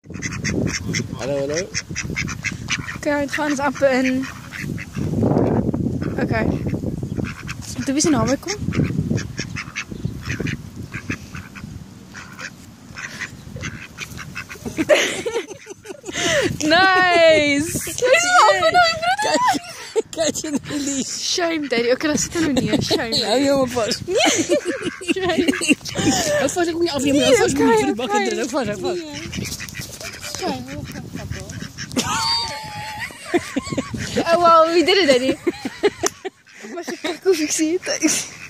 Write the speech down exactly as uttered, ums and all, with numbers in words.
Hallo, hallo. Oké, we gaan eens appen en... Oké. Okay. Du bist in Hamburg gekommen? Nice! Kijk je release. Shame, Daddy. Oké, okay, dat zit er nog niet. Shame. Ja, helemaal vast. Shame. Ook vast, ik moet je afnemen. Ook vast, moet je voor de bakken erin. Ook vast, ook vast. Shame, oh wow, we did it, Daddy. Maar ze kijken of ik zie het.